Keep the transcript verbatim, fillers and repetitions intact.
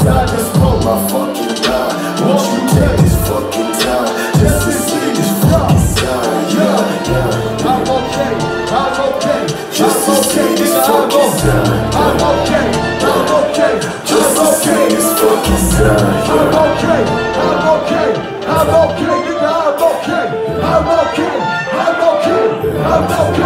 inside this phone, my fucking God. Won't you take this fucking time just to see this fucking sign? Yeah, yeah. I'm okay, I'm okay, just to see this fucking sign. I'm okay, I'm okay, just to see this fucking sign. I'm okay, I'm okay, I'm okay, nigga, I'm okay, I'm okay, I'm okay, I'm okay.